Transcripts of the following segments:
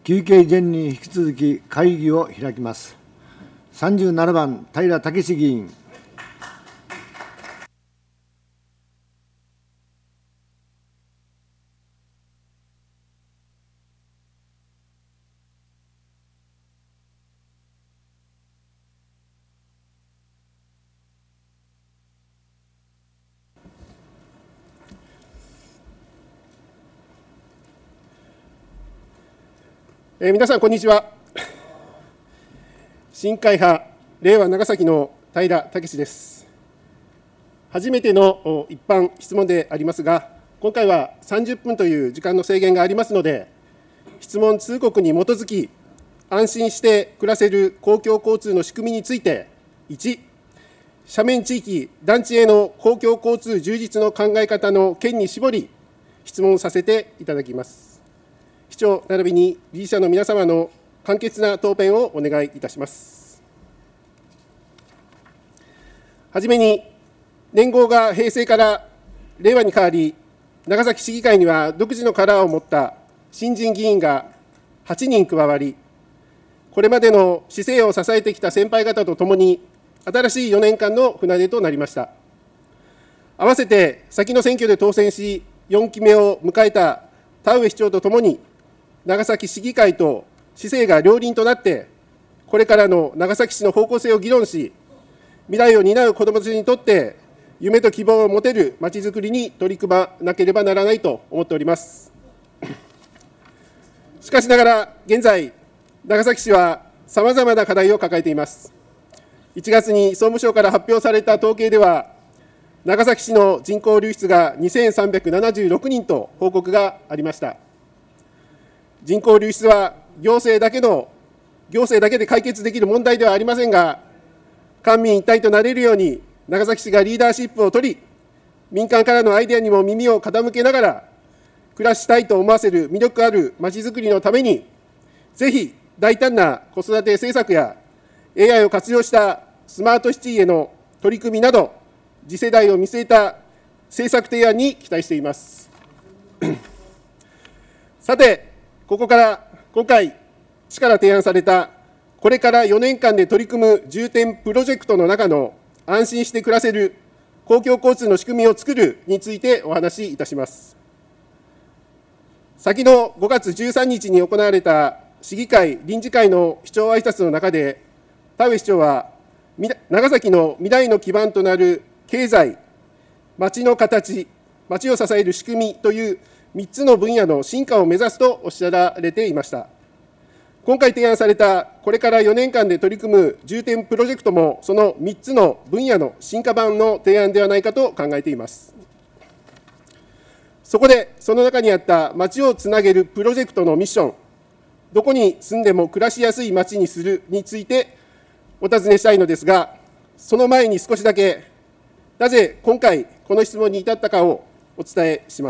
休憩前に引き続き会議を開きます。37番、平武議員。 皆さん、こんにちは。新会派、令和長崎の平武です。初めての一般質問でありますが、今回は30分という時間の制限がありますので、質問通告に基づき、安心して暮らせる公共交通の仕組みについて、1、斜面地域、団地への公共交通充実の考え方の件に絞り、質問させていただきます。市長並びに理事者の皆様の簡潔な答弁をお願いいたします。はじめに、年号が平成から令和に変わり、長崎市議会には独自のカラーを持った新人議員が8人加わり、これまでの市政を支えてきた先輩方とともに、新しい4年間の船出となりました。合わせて先の選挙で当選し、4期目を迎えた田上市長とともに、長崎市議会と市政が両輪となって、これからの長崎市の方向性を議論し、未来を担う子どもたちにとって、夢と希望を持てるまちづくりに取り組まなければならないと思っております。しかしながら、現在、長崎市はさまざまな課題を抱えています。1月に総務省から発表された統計では、長崎市の人口流出が2376人と報告がありました。人口流出は行政だけで解決できる問題ではありませんが、官民一体となれるように、長崎市がリーダーシップを取り、民間からのアイデアにも耳を傾けながら、暮らしたいと思わせる魅力あるまちづくりのために、ぜひ大胆な子育て政策や AI を活用したスマートシティへの取り組みなど、次世代を見据えた政策提案に期待しています。さて、ここから今回、市から提案された、これから4年間で取り組む重点プロジェクトの中の安心して暮らせる公共交通の仕組みを作るについてお話しいたします。先の5月13日に行われた市議会臨時会の市長挨拶の中で、田上市長は、長崎の未来の基盤となる経済、町の形、町を支える仕組みという3つの分野の進化を目指すとおっしゃられていました。今回提案された、これから4年間で取り組む重点プロジェクトも、その3つの分野の進化版の提案ではないかと考えています。そこで、その中にあった町をつなげるプロジェクトのミッション、どこに住んでも暮らしやすい町にするについてお尋ねしたいのですが、その前に少しだけ、なぜ今回、この質問に至ったかをお伝えします。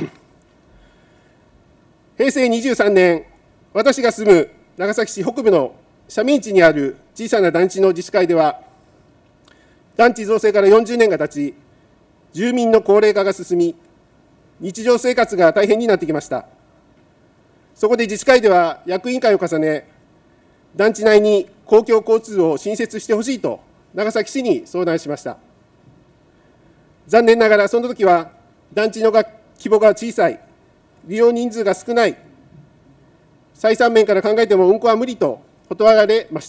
平成23年、私が住む長崎市北部の斜面地にある小さな団地の自治会では、団地造成から40年が経ち、住民の高齢化が進み、日常生活が大変になってきました。そこで自治会では役員会を重ね、団地内に公共交通を新設してほしいと長崎市に相談しました。残念ながらその時は団地の規模が小さい、利用人数が少ない、採算面から考えても運行は無理と断られました。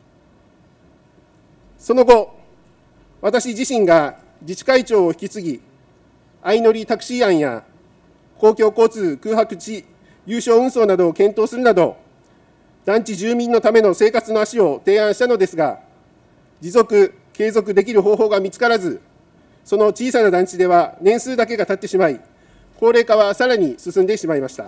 その後、私自身が自治会長を引き継ぎ、相乗りタクシー案や公共交通空白地有償運送などを検討するなど、団地住民のための生活の足を提案したのですが、持続・継続できる方法が見つからず、その小さな団地では年数だけが経ってしまい、高齢化はさらに進んでしまいました。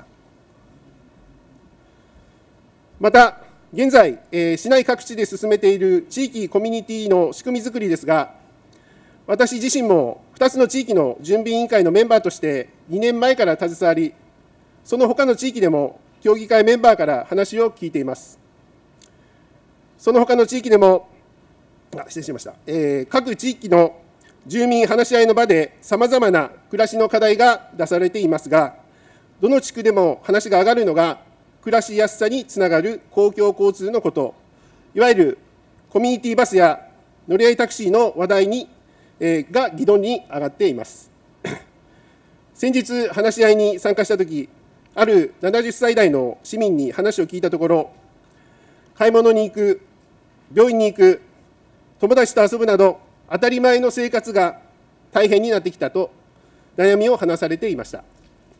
また、現在、市内各地で進めている地域コミュニティの仕組み作りですが、私自身も2つの地域の準備委員会のメンバーとして2年前から携わり、その他の地域でも協議会メンバーから話を聞いています。その他の地域でも、失礼しました、各地域の住民話し合いの場でさまざまな暮らしの課題が出されていますが、どの地区でも話が上がるのが暮らしやすさにつながる公共交通のこと、いわゆるコミュニティバスや乗り合いタクシーの話題が議論に上がっています。先日、話し合いに参加したとき、ある70歳代の市民に話を聞いたところ、買い物に行く、病院に行く、友達と遊ぶなど、当たり前の生活が大変になってきたと、悩みを話されていました。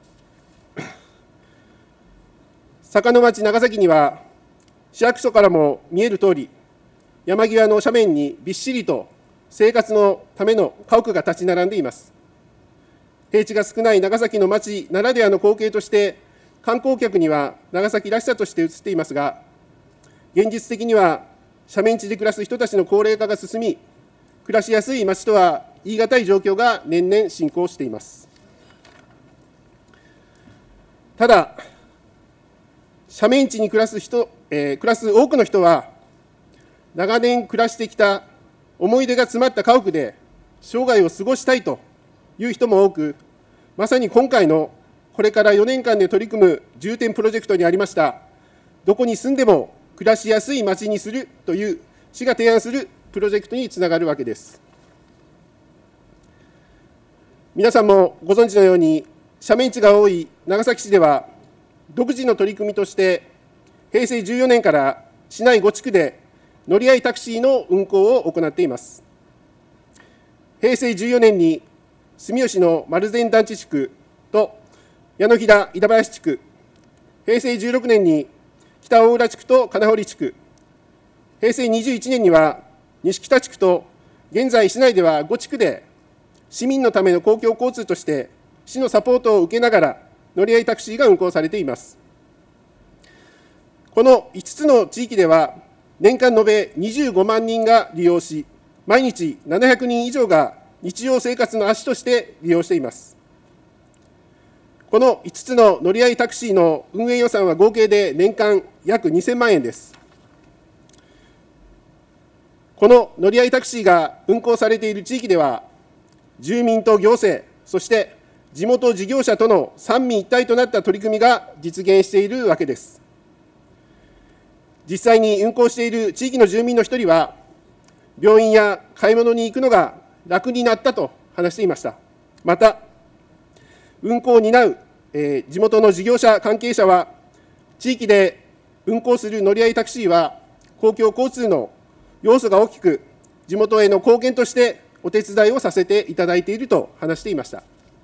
坂の町長崎には、市役所からも見えるとおり、山際の斜面にびっしりと生活のための家屋が立ち並んでいます。平地が少ない長崎の町ならではの光景として、観光客には長崎らしさとして映っていますが、現実的には斜面地で暮らす人たちの高齢化が進み、暮らしやすい町とは言い難い状況が年々進行しています。ただ、斜面地に暮らす多くの人は、長年暮らしてきた思い出が詰まった家屋で生涯を過ごしたいという人も多く、まさに今回のこれから4年間で取り組む重点プロジェクトにありました、どこに住んでも暮らしやすい街にするという市が提案するプロジェクトにつながるわけです。皆さんもご存知のように、斜面地が多い長崎市では、独自の取り組みとして、平成14年から市内5地区で乗り合いタクシーの運行を行っています。平成14年に住吉の丸善団地地区と矢野平板林地区、平成16年に北大浦地区と金堀地区、平成21年には西北地区と、現在市内では5地区で市民のための公共交通として市のサポートを受けながら乗り合いタクシーが運行されています。この5つの地域では年間延べ25万人が利用し、毎日700人以上が日常生活の足として利用しています。この5つの乗り合いタクシーの運営予算は合計で年間約2000万円です。この乗り合いタクシーが運行されている地域では、住民と行政、そして地元事業者との三位一体となった取り組みが実現しているわけです。実際に運行している地域の住民の一人は、病院や買い物に行くのが楽になったと話していました。また、運行を担う地元の事業者関係者は、地域で運行する乗り合いタクシーは、公共交通の要素が大きく、地元への貢献としてお手伝いをさせていただいていると話していました。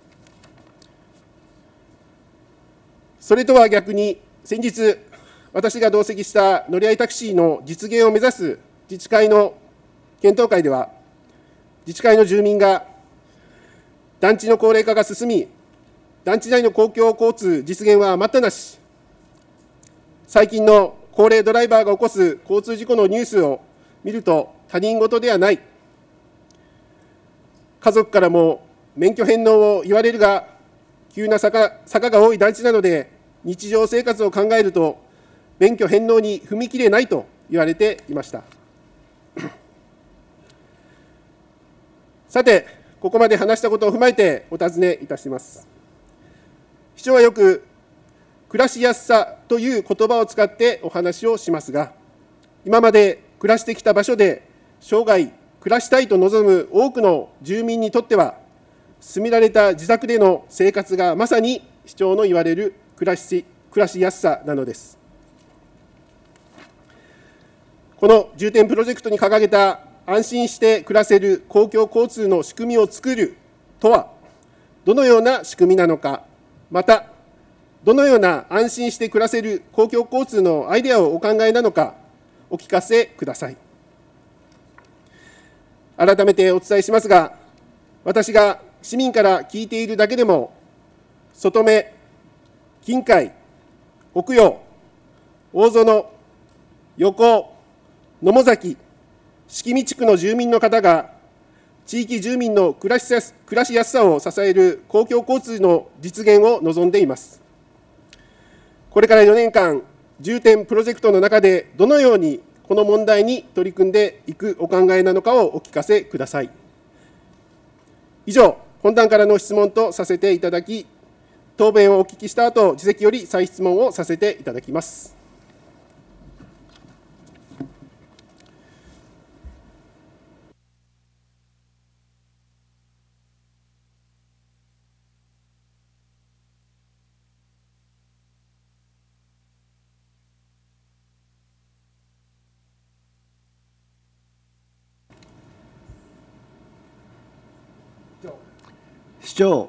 それとは逆に、先日、私が同席した乗り合いタクシーの実現を目指す自治会の検討会では、自治会の住民が、団地の高齢化が進み、団地内の公共交通実現は待ったなし、最近の高齢ドライバーが起こす交通事故のニュースを見ると他人事ではない、家族からも免許返納を言われるが、急な坂が多い団地なので、日常生活を考えると、免許返納に踏み切れないと言われていました。さて、ここまで話したことを踏まえてお尋ねいたします。市長はよく、暮らしやすさという言葉を使ってお話をしますが、今まで暮らしてきた場所で生涯暮らしたいと望む多くの住民にとっては、住みられた自宅での生活がまさに市長の言われる暮らしやすさなのです。この重点プロジェクトに掲げた安心して暮らせる公共交通の仕組みを作るとは、どのような仕組みなのか、また、どのような安心して暮らせる公共交通のアイデアをお考えなのか、お聞かせください。改めてお伝えしますが、私が市民から聞いているだけでも、外目、近海、北陽、大園、横尾、野母崎、敷見地区の住民の方が、地域住民の暮らしやすさを支える公共交通の実現を望んでいます。これから4年間、重点プロジェクトの中で、どのようにこの問題に取り組んでいくお考えなのかをお聞かせください。以上、本段からの質問とさせていただき、 答弁をお聞きした後、自席より再質問をさせていただきます。 市長。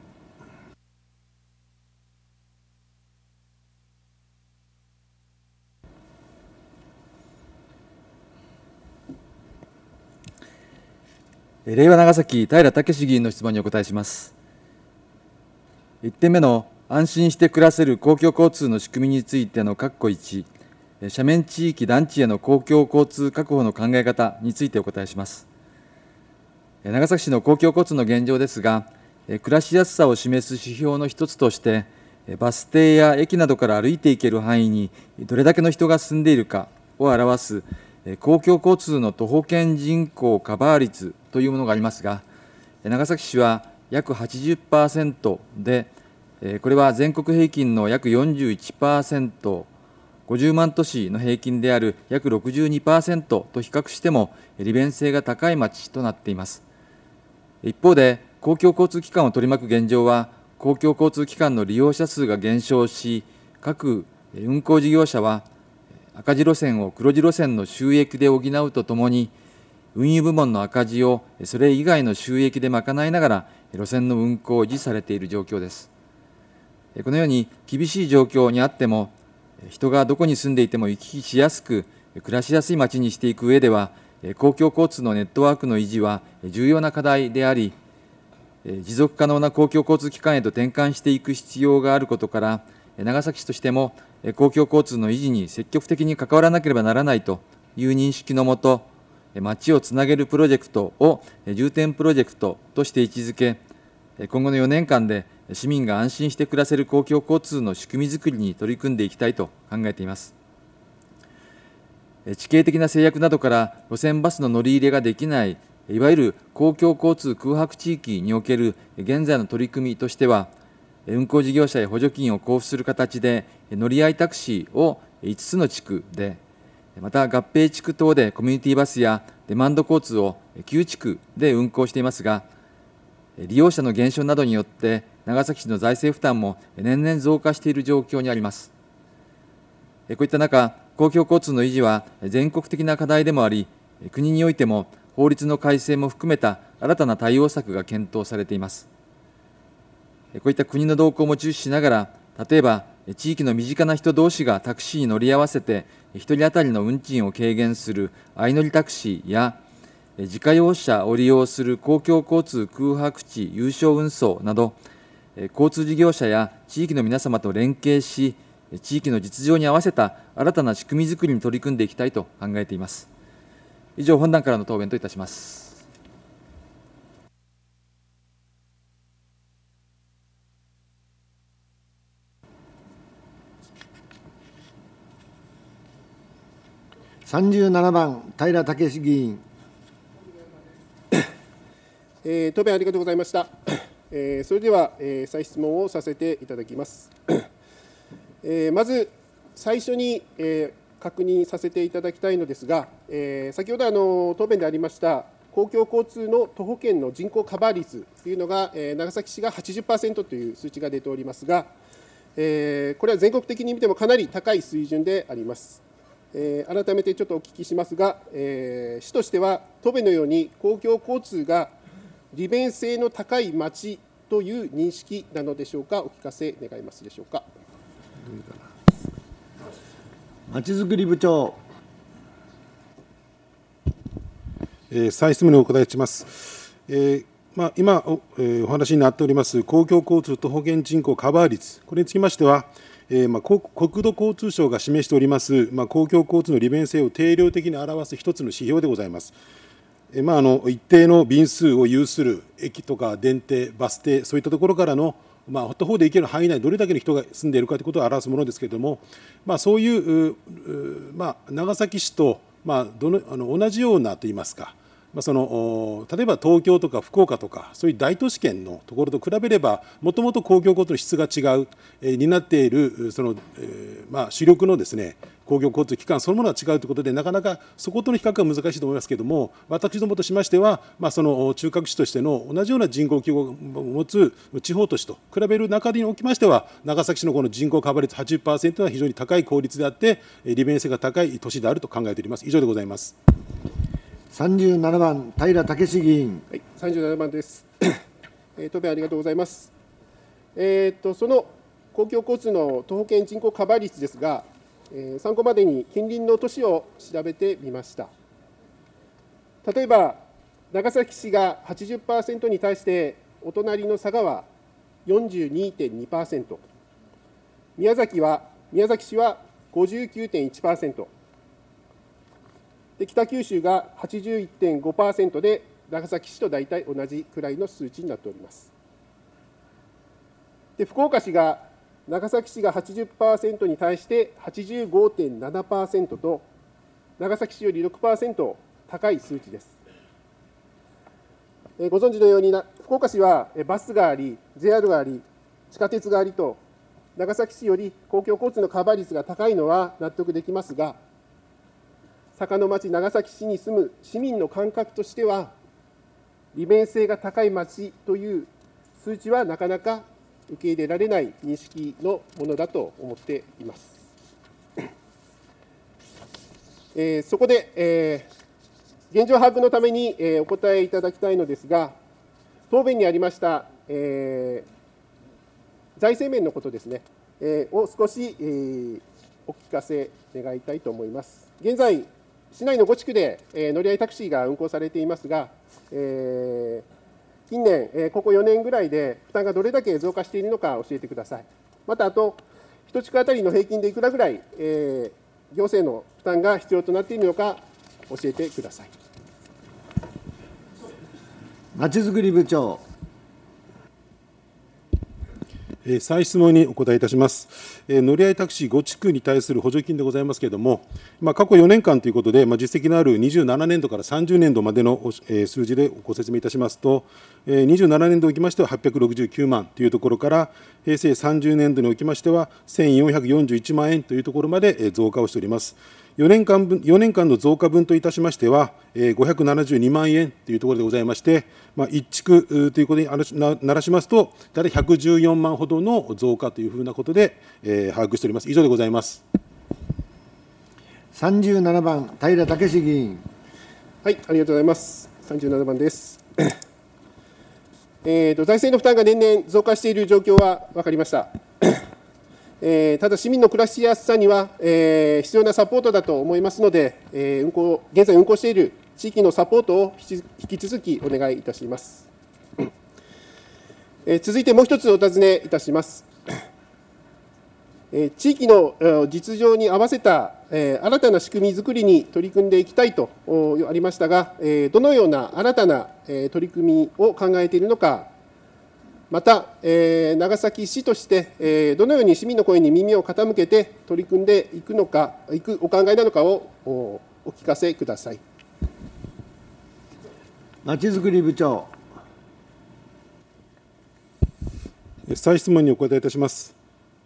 令和長崎平武議員の質問にお答えします。1点目の安心して暮らせる公共交通の仕組みについての括弧1、斜面地域団地への公共交通確保の考え方についてお答えします。長崎市の公共交通の現状ですが、暮らしやすさを示す指標の一つとして、バス停や駅などから歩いていける範囲にどれだけの人が住んでいるかを表す公共交通の徒歩圏人口カバー率というものがありますが、長崎市は約 80% で、これは全国平均の約 41%、50万都市の平均である約 62% と比較しても利便性が高い町となっています。一方で、公共交通機関を取り巻く現状は、公共交通機関の利用者数が減少し、各運行事業者は赤字路線を黒字路線の収益で補うとともに、運輸部門の赤字をそれ以外の収益で賄いながら、路線の運行を維持されている状況です。このように厳しい状況にあっても、人がどこに住んでいても行き来しやすく、暮らしやすい街にしていく上では、公共交通のネットワークの維持は重要な課題であり、持続可能な公共交通機関へと転換していく必要があることから、長崎市としても公共交通の維持に積極的に関わらなければならないという認識のもと、街をつなげるプロジェクトを重点プロジェクトとして位置づけ、今後の4年間で市民が安心して暮らせる公共交通の仕組みづくりに取り組んでいきたいと考えています。地形的な制約などから路線バスの乗り入れができない、いわゆる公共交通空白地域における現在の取り組みとしては、運行事業者へ補助金を交付する形で、乗り合いタクシーを5つの地区で、また合併地区等でコミュニティバスやデマンド交通を9地区で運行していますが、利用者の減少などによって、長崎市の財政負担も年々増加している状況にあります。こういった中、公共交通の維持は全国的な課題でもあり、国においても法律の改正も含めた新たな対応策が検討されています。こういった国の動向も注視しながら、例えば地域の身近な人同士がタクシーに乗り合わせて、1人当たりの運賃を軽減する相乗りタクシーや、自家用車を利用する公共交通空白地有償運送など、交通事業者や地域の皆様と連携し、地域の実情に合わせた新たな仕組みづくりに取り組んでいきたいと考えています。以上、本段からの答弁といたします。 37番、平武議員。 答弁ありがとうございました。それでは、再質問をさせていただきます。まず最初に、確認させていただきたいのですが、先ほど答弁でありました公共交通の徒歩圏の人口カバー率というのが、長崎市が 80% という数値が出ておりますが、これは全国的に見てもかなり高い水準であります。改めてちょっとお聞きしますが、市としては答弁のように公共交通が利便性の高い町という認識なのでしょうか、お聞かせ願いますでしょうか。 まちづくり部長。 再質問にお答えします。今お話になっております公共交通徒歩圏人口カバー率、これにつきましては、国土交通省が示しております公共交通の利便性を定量的に表す一つの指標でございます。一定の便数を有する駅とか電停、バス停、そういったところからの徒歩で行ける範囲内にどれだけの人が住んでいるかということを表すものですけれども、そういう長崎市と同じようなといいますか、 例えば東京とか福岡とか、そういう大都市圏のところと比べれば、もともと公共交通の質が違う、担っている主力のですね、公共交通機関そのものが違うということで、なかなかそことの比較は難しいと思いますけれども、私どもとしましては、中核市としての同じような人口規模を持つ地方都市と比べる中におきましては、長崎市のこの人口カバー率 80% は非常に高い効率であって、利便性が高い都市であると考えております。以上でございます。 37番、平武志議員。 はい、37番です。答弁ありがとうございます。その公共交通の徒歩圏人口カバー率ですが、参考までに近隣の都市を調べてみました。例えば、長崎市が 80% に対して、お隣の佐賀は 42.2%、宮崎市は 59.1%、で北九州が 81.5% で、長崎市と大体同じくらいの数値になっております。で福岡市が長崎市が 80% に対して 85.7% と、長崎市より 6% 高い数値です。ご存知のように、福岡市はバスがあり、JR があり、地下鉄がありと、長崎市より公共交通のカバー率が高いのは納得できますが、坂の町、長崎市に住む市民の感覚としては、利便性が高い町という数値はなかなか受け入れられない認識のものだと思っています。そこで、現状把握のためにお答えいただきたいのですが、答弁にありました、財政面のことですね、を少し、お聞かせ願いたいと思います。現在、市内の5地区で乗り合いタクシーが運行されていますが、近年、ここ4年ぐらいで負担がどれだけ増加しているのか教えてください。また、あと、1地区あたりの平均でいくらぐらい、行政の負担が必要となっているのか、教えてください。 まちづくり部長。 再質問にお答えいたします。乗り合いタクシー5地区に対する補助金でございますけれども、過去4年間ということで、実績のある27年度から30年度までの数字でご説明いたしますと、27年度におきましては869万というところから、平成30年度におきましては1441万円というところまで増加をしております。4年間の増加分といたしましては、572万円というところでございまして、1地区ということにならしますと、大体114万ほどの増加というふうなことで、把握しております。以上でございます。 37番、平武志議員。 はい、ありがとうございます。37番です。財政の負担が年々増加している状況は分かりました。ただ、市民の暮らしやすさには、必要なサポートだと思いますので、現在運行している地域のサポートを引き続きお願いいたします。続いてもう一つお尋ねいたします。地域の実情に合わせた新たな仕組み作りに取り組んでいきたいとありましたが、どのような新たな取り組みを考えているのか、また、長崎市として、どのように市民の声に耳を傾けて取り組んでいくお考えなのかをお聞かせください。 まちづくり部長。 再質問にお答えいたします。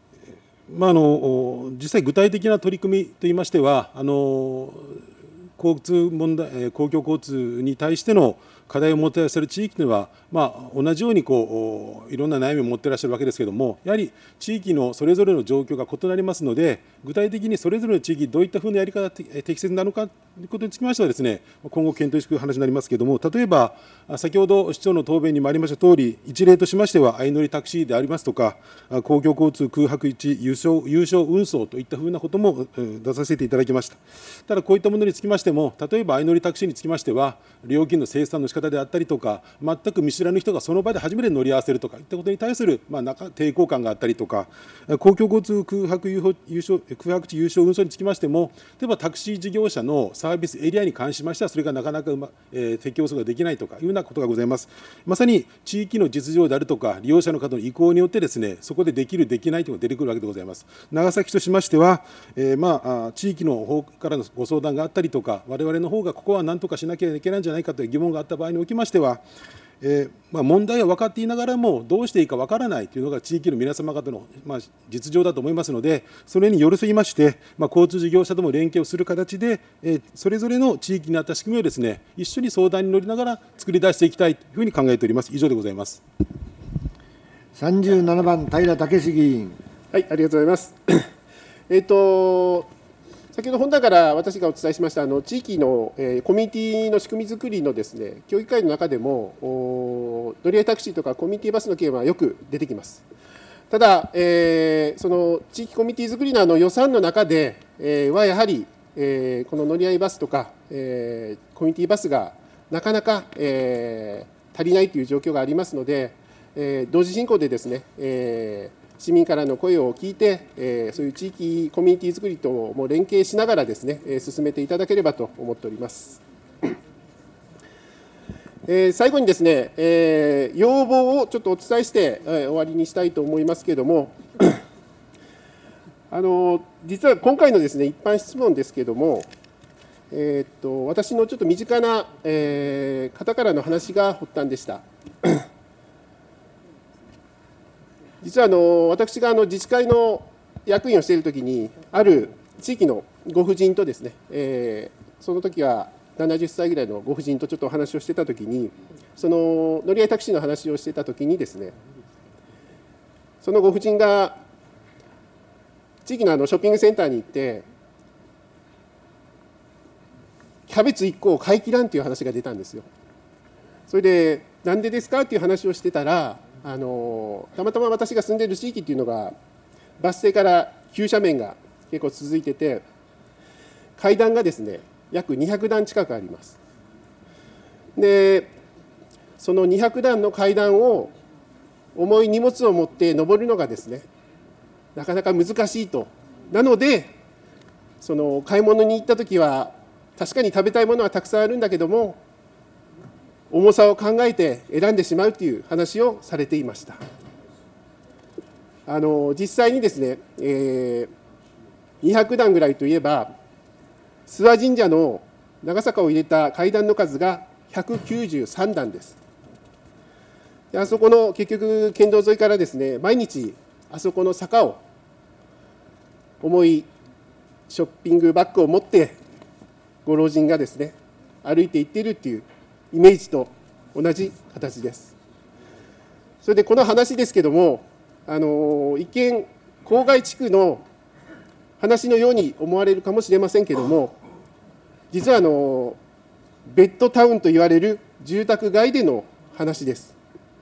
実際、具体的な取り組みといいましては、公共交通に対しての課題を持っていらっしゃる地域では、同じようにいろんな悩みを持っていらっしゃるわけですけれども、やはり地域のそれぞれの状況が異なりますので、具体的にそれぞれの地域、どういったふうなやり方が適切なのかということにつきましてはですね、今後検討していく話になりますけれども、例えば、先ほど市長の答弁にもありましたとおり、一例としましては、相乗りタクシーでありますとか、公共交通空白地有償運送といったふうなことも出させていただきました。ただ、こういったものにつきましても、例えば相乗りタクシーにつきましては、料金の精算の仕方であったりとか、全く見知らぬ人がその場で初めて乗り合わせるとかいったことに対する、抵抗感があったりとか、公共交通空白地有償運送につきましても、例えばタクシー事業者のサービスエリアに関しましては、それがなかなか適用することができないとかいうようなことがございます。まさに地域の実情であるとか、利用者の方の意向によってですね、そこでできる、できないというのが出てくるわけでございます。長崎としましては、地域の方からのご相談があったりとか、我々の方がここは何とかしなきゃいけないんじゃないかという疑問があった場合におきましては、問題は分かっていながらもどうしていいか分からないというのが地域の皆様方の、実情だと思いますので、それに寄り添いまして、交通事業者とも連携をする形で、それぞれの地域にあった仕組みをですね、一緒に相談に乗りながら作り出していきたいというふうに考えております。以上でございます。 37番、平武議員。 はい、ありがとうございます。先ほど本段から私がお伝えしました地域の、コミュニティの仕組み作りのですね、協議会の中でも乗り合いタクシーとかコミュニティバスの件はよく出てきます。ただ、その地域コミュニティ作りの予算の中で、はやはり、この乗り合いバスとか、コミュニティバスがなかなか、足りないという状況がありますので、同時進行でですね、市民からの声を聞いて、そういう地域コミュニティ作りとも連携しながらですね、進めていただければと思っております。最後にですね、要望をちょっとお伝えして、終わりにしたいと思いますけれども、実は今回のですね、一般質問ですけれども、私のちょっと身近な、方からの話が発端でした。実は私が自治会の役員をしているときに、ある地域のご婦人とですね、その時は70歳ぐらいのご婦人とちょっとお話をしてたときに、その乗り合いタクシーの話をしてたときにですね、そのご婦人が地域のショッピングセンターに行って、キャベツ1個を買い切らんという話が出たんですよ。それで、なんでですかっていう話をしてたら、たまたま私が住んでいる地域っていうのが、バス停から急斜面が結構続いてて、階段がですね、約200段近くあります。で、その200段の階段を重い荷物を持って登るのがですね、なかなか難しいと。なので、その買い物に行ったときは、確かに食べたいものはたくさんあるんだけども、重さを考えて選んでしまうという話をされていました。実際にですね、200段ぐらいといえば、諏訪神社の長坂を入れた階段の数が193段です。であそこの結局、県道沿いからですね、毎日、あそこの坂を重いショッピングバッグを持って、ご老人がですね、歩いていっているっていうイメージと同じ形です。それでこの話ですけども、一見、郊外地区の話のように思われるかもしれませんけども、実はベッドタウンと言われる住宅街での話です。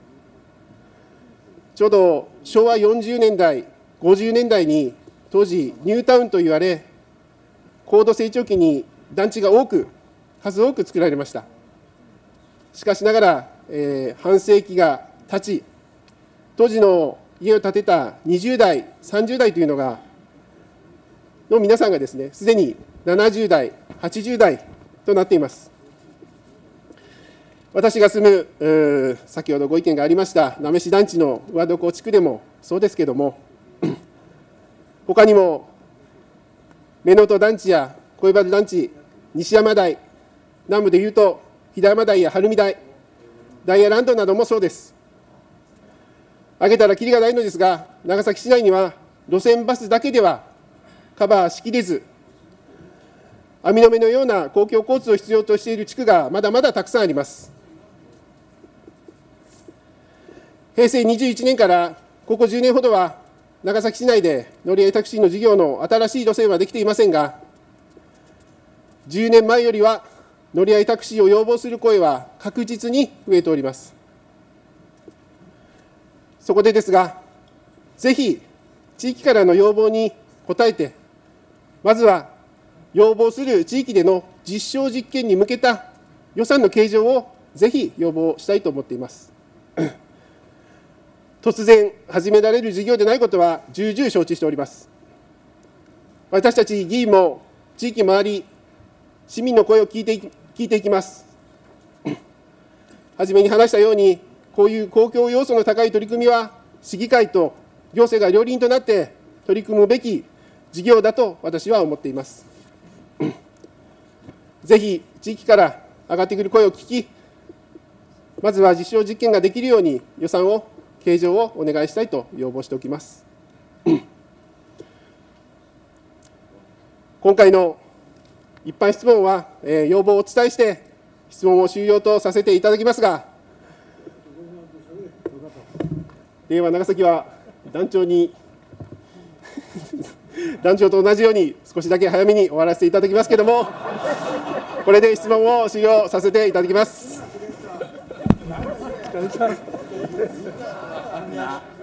ちょうど昭和40年代、50年代に当時ニュータウンと言われ、高度成長期に団地が数多く作られました。しかしながら、半世紀が経ち、当時の家を建てた20代、30代というのが、の皆さんがですね、すでに70代、80代となっています。私が住む、先ほどご意見がありました、なめし団地の上床地区でもそうですけれども、他にも、目のと団地や小原団地、西山台、南部でいうと、飛騨山台や晴海台、ダイヤランドなどもそうです。挙げたらきりがないのですが、長崎市内には路線バスだけではカバーしきれず、網の目のような公共交通を必要としている地区がまだまだたくさんあります。平成21年からここ10年ほどは、長崎市内で乗り合いタクシーの事業の新しい路線はできていませんが、10年前よりは乗り合いタクシーを要望する声は確実に増えております。そこでですが、ぜひ地域からの要望に応えて、まずは要望する地域での実証実験に向けた予算の計上をぜひ要望したいと思っています。突然始められる事業でないことは重々承知しております。私たち議員も地域回り、市民の声を聞いていきます。初めに話したように、こういう公共要素の高い取り組みは、市議会と行政が両輪となって取り組むべき事業だと私は思っています。ぜひ地域から上がってくる声を聞き、まずは実証実験ができるように予算を計上をお願いしたいと要望しておきます。今回の一般質問は、要望をお伝えして、質問を終了とさせていただきますが、令和長崎は団長と同じように、少しだけ早めに終わらせていただきますけれども、これで質問を終了させていただきます。